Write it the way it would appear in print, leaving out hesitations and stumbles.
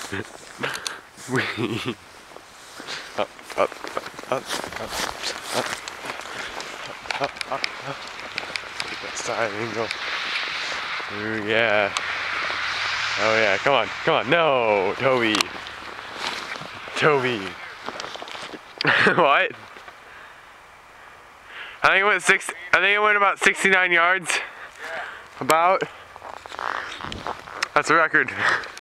Up, up, up, up, up, up, up. Get that side angle. Ooh, yeah. Oh yeah, come on, come on. No, Toby. Toby. What? I think it went about 69 yards. Yeah. About. That's a record.